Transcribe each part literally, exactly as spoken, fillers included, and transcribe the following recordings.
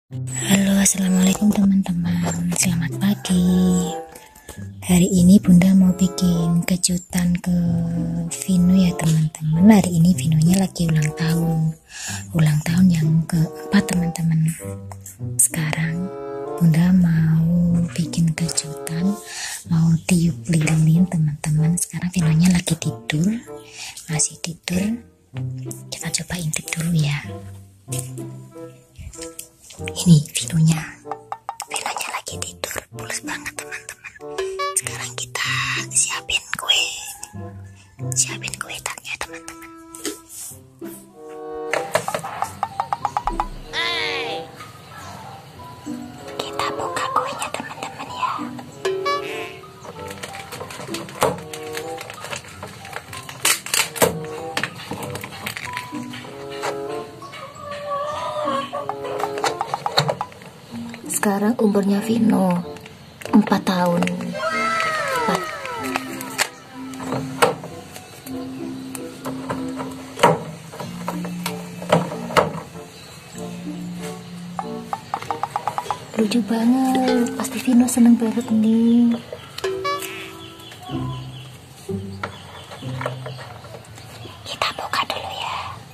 Halo, assalamualaikum teman-teman. Selamat pagi. Hari ini Bunda mau bikin kejutan ke Vino ya teman-teman. Hari ini Vinonya lagi ulang tahun, ulang tahun yang keempat teman-teman. Sekarang Bunda mau bikin kejutan, mau tiup lilin teman-teman. Sekarang Vinonya lagi tidur, masih tidur. Kita coba intip dulu ya. Ini Vinonya, Vinonya lagi tidur, pulas banget teman-teman. Sekarang kita siapin kue, siapin kue tartnya teman-teman. Kita buka kuenya teman-teman ya. Sekarang umurnya Vino empat tahun. empat. Lucu banget, pasti Vino seneng banget nih. Kita buka dulu ya.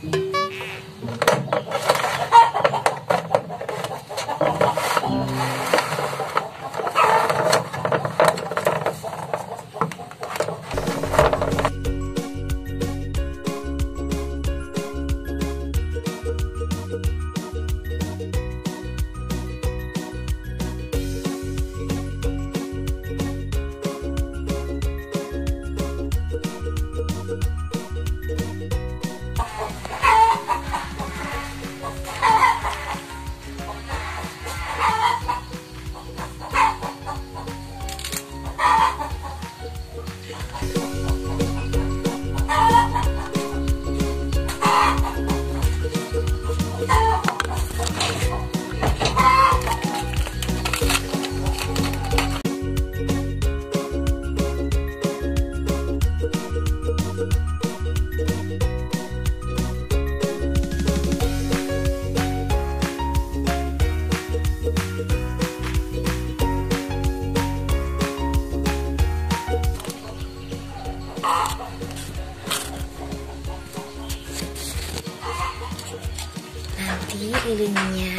Nanti lilinnya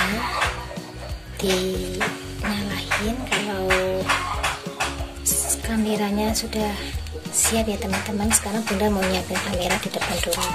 dinyalain kalau kameranya sudah siap ya teman-teman. Sekarang Bunda mau nyiapin kamera di depan dulu.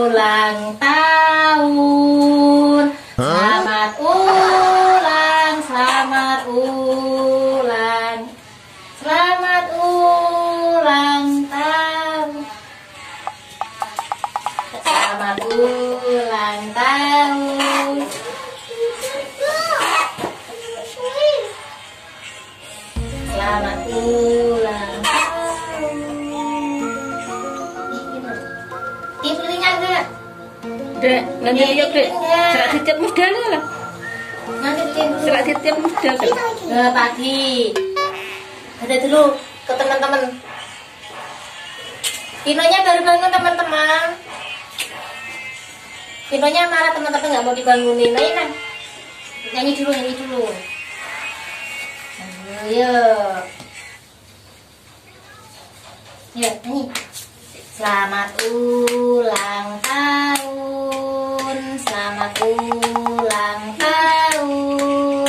ulang tahun. Selamat ulang, selamat ulang, selamat ulang tahun. Selamat ulang tahun. Selamat ulang tahun. Tiup lilinnya enggak? Dek, nanti tiup dek. Serak ditiup muda lah. Nanti tiup dulu. Serak ditiup muda kan. Nah, pagi. Ada dulu ke teman-teman. Pinonya baru bangun teman-teman. Pinonya marah teman-teman nggak mau dibangunin. Ayo nah. Nyanyi dulu, nyanyi dulu. Ayo. Yuk, nyanyi. Selamat ulang tahun. Selamat ulang tahun.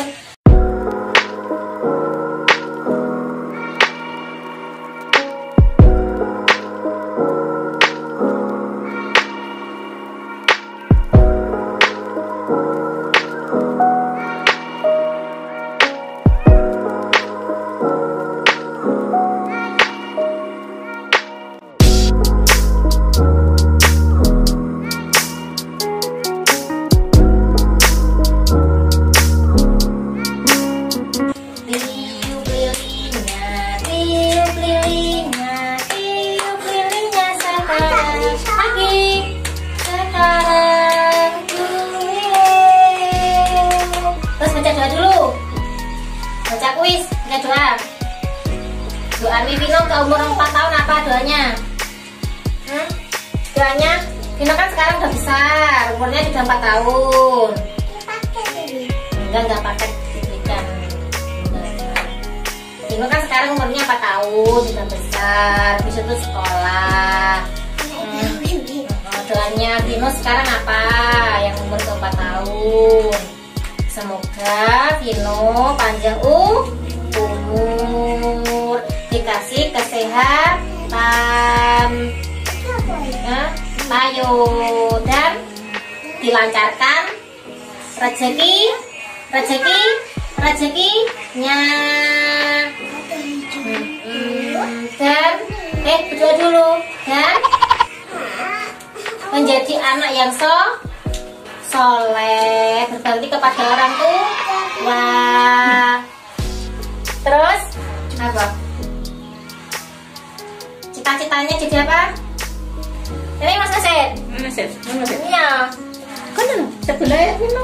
Baca kuis, baca doa. Doa Vino ke umur empat tahun apa doanya? Hmm? Doanya, Vino kan sekarang udah besar, umurnya sudah empat tahun. Enggak, enggak pakai diberikan. Vino kan sekarang umurnya empat tahun, sudah besar, bisa tuh sekolah. Hmm. Doanya Vino sekarang apa? Yang umur empat tahun. Semoga Vino panjang uh, umur, dikasih kesehatan, ya, payo, dan dilancarkan rezeki, rezeki, rezekinya. Hmm, dan eh berdoa dulu dan menjadi anak yang so soleh, berbakti kepada orang tua. Terus apa? Cita-citanya jadi apa? Ini Mas Aset. Mas Aset, Mas Aset. Iya. Kan sebelah ya Vino.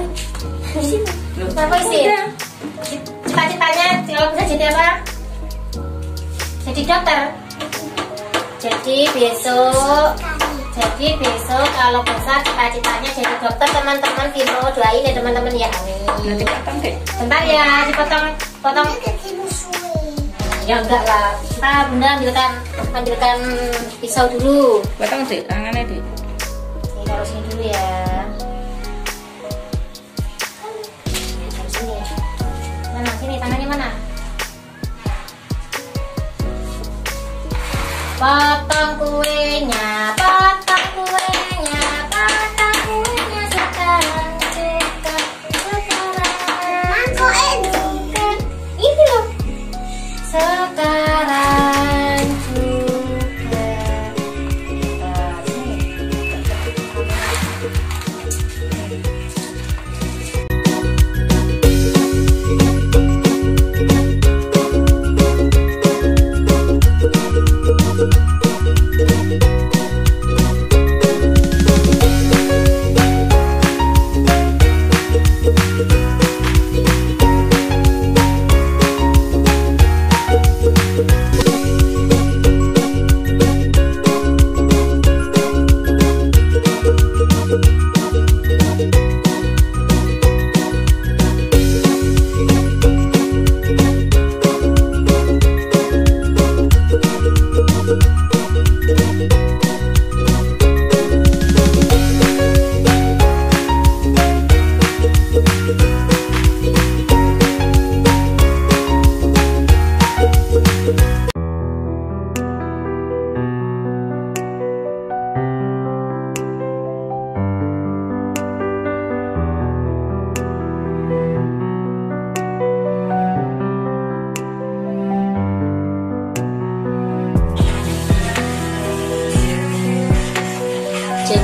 Apa isi? Cita-citanya kalau bisa jadi apa? Jadi dokter. Jadi besok Jadi besok kalau besar cita-citanya jadi dokter, teman-teman. Vino doain ya teman-teman ya, amin. Nanti potong deh. Bentar ya, dipotong, potong. Ya enggak lah, kita bunda ambilkan, ambilkan pisau dulu. Potong deh, tangannya deh. Ini taruh sini dulu ya. Taruh sini ya. Mana? Sini tangannya mana? Potong kuenya, potong kuenya, potong kuenya sekarang juga, sekarang juga. Ini loh. Sekarang juga.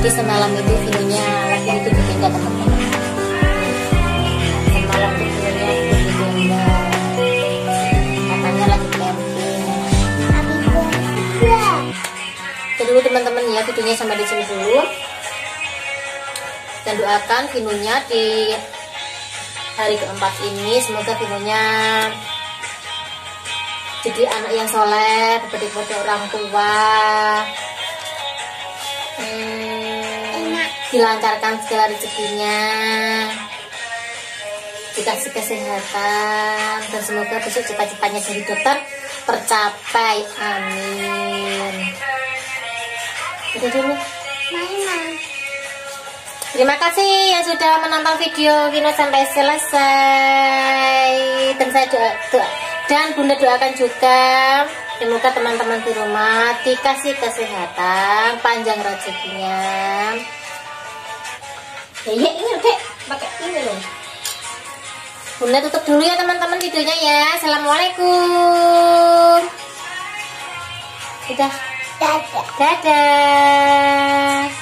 Jadi semalam itu videonya lagi itu ditinggal teman-teman. Semalam itu videonya itu ditinggal. Katanya lagi camping. Jadi dulu teman-teman ya, videonya sampai di sini dulu. Dan doakan videonya di hari keempat ini semoga videonya jadi anak yang soleh, berbakti pada orang tua, hmm, dilancarkan segala rezekinya, dikasih kesehatan, dan semoga besok cita-citanya jadi dokter tercapai, amin. Itu dulu. Terima kasih yang sudah menonton video Vino sampai selesai, dan saya doa, doa dan Bunda doakan juga semoga teman-teman di rumah dikasih kesehatan, panjang rezekinya. Ya, ya ini dek, pakai ini loh. Bunda tutup dulu ya teman-teman videonya ya. Assalamualaikum. Sudah. Dadah. Dadah.